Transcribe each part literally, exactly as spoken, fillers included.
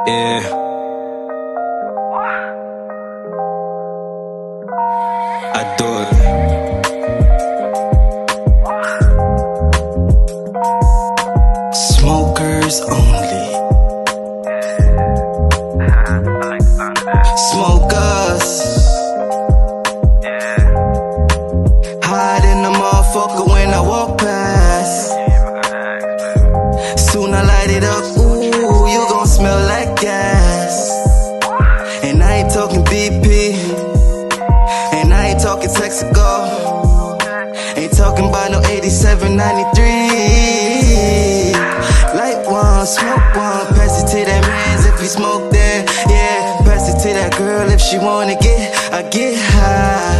Yeah. I do it. Smokers only. Smokers. Hide in the motherfucker when I walk past. Soon I light it up, ooh, you gon' smell like gas. And I ain't talking B P, and I ain't talking Texaco, ain't talking about no eighty-seven, ninety-three. Light one, smoke one, pass it to that mans if he smoke that, yeah. Pass it to that girl if she wanna get, I get high.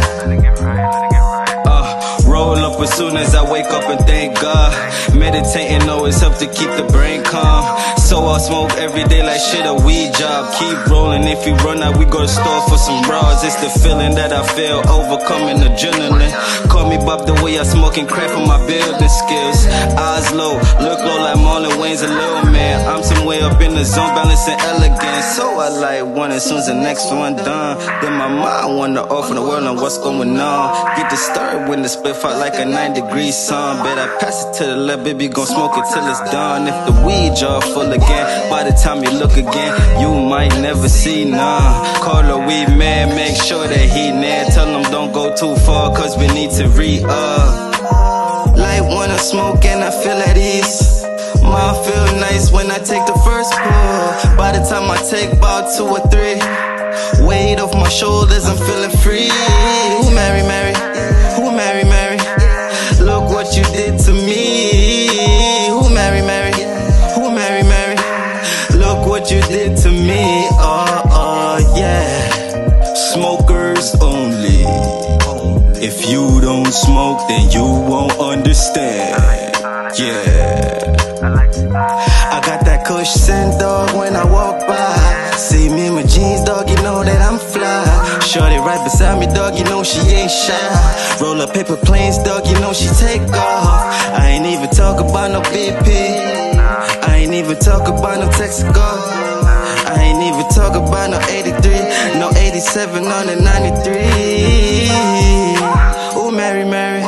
Roll up as soon as I wake up and thank God. Meditating always help to keep the brain calm. So I smoke every day like shit a weed job. Keep rolling, if we run out we go to store for some raws. It's the feeling that I feel, overcoming adrenaline. Call me Bob the way I smoking crack for my building skills. Eyes low, look low like Marlon Wayne's a little man. I'm somewhere up in the zone, balancing elegance. So I light one as soon as the next one done. Then my mind wander off in the world on what's going on. Get disturbed when the split fight like a nine degree sun. Bet I pass it to the left, baby, gon' smoke it till it's done. If the weed jar full again, by the time you look again, you might never see none. Call a weed man, make sure that he near. Tell him don't go too far, cause we need to re-up. Light one I smoke and I feel at ease. Mine feel nice when I take the first pull. By the time I take about two or three, weight off my shoulders, I'm feeling free. Who marry, marry? Who marry, marry? Look what you did to me. Who marry, marry? Who marry, marry? Look what you did to me. Oh, oh, yeah. Smokers only. If you don't smoke, then you won't understand. Yeah. I got that Kush scent, dog, when I walk by. See me in my jeans, dog, you know that I'm fly. Shorty right beside me, dog, you know she ain't shy. Roll up paper planes, dog, you know she take off. I ain't even talk about no B P, I ain't even talk about no Texaco, I ain't even talk about no eighty-three, no eighty-seven on the ninety-three. Ooh, Mary, Mary.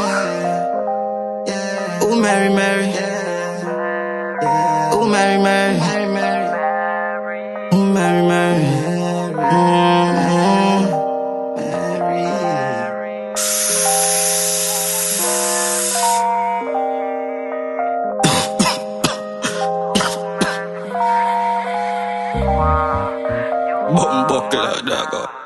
Ooh, Mary, Mary. Ooh, Mary, Mary. Ooh, Mary, Mary. Mm-hmm. Bum buckle like that,